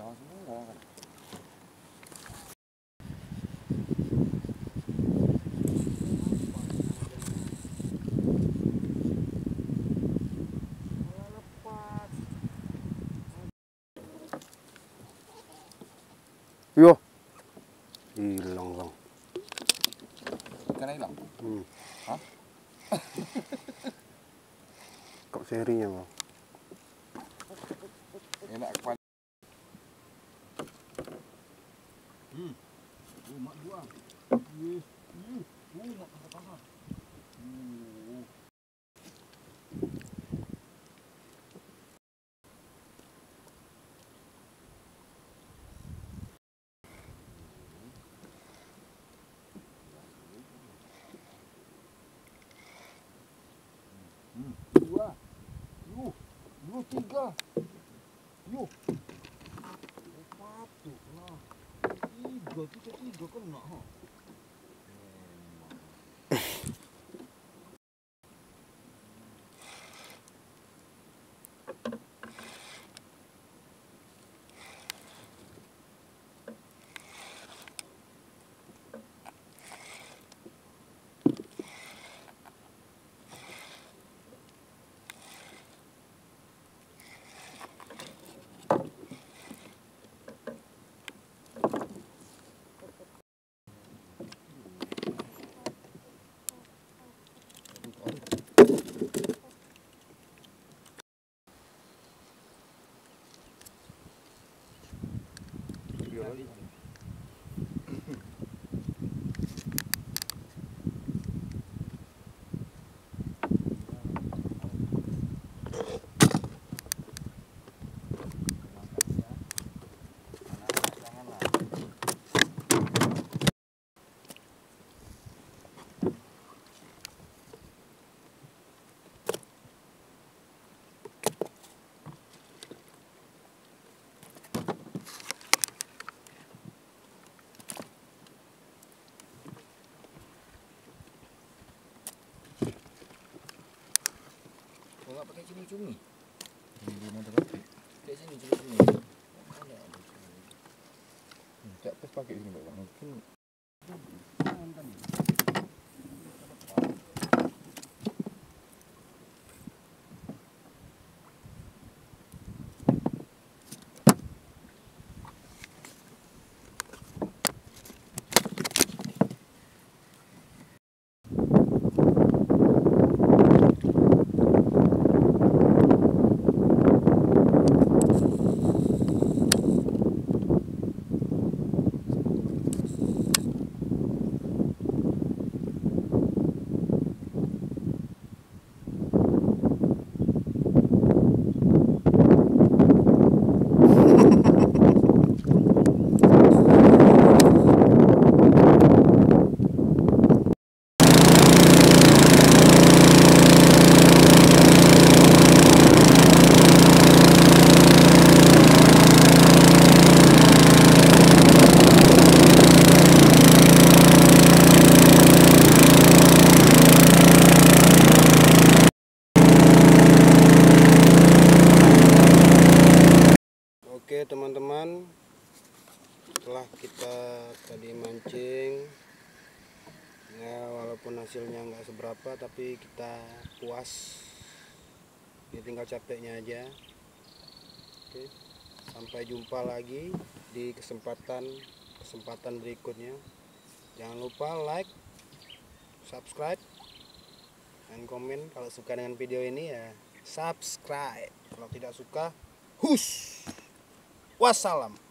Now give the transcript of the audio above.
Jawa semua kan. Yo, hilang bang. Ikan hilang? Hah? Kok serinya bang? Enak kepada. Mak buang. Nak pasar-pasar. Dua. Tiga. Satu. Nah. Tiga kena ha. Enggak pakai cumi-cumi. Di mana tuh? Kayak sini cumi-cumi. Ada. Tak pas pakai sini Bang. Mungkin Oke teman-teman, setelah kita tadi mancing ya, walaupun hasilnya nggak seberapa tapi kita puas, ini tinggal capeknya aja. Oke, sampai jumpa lagi di kesempatan berikutnya. Jangan lupa like, subscribe, dan komen. Kalau suka dengan video ini ya subscribe, kalau tidak suka hush. Wassalam.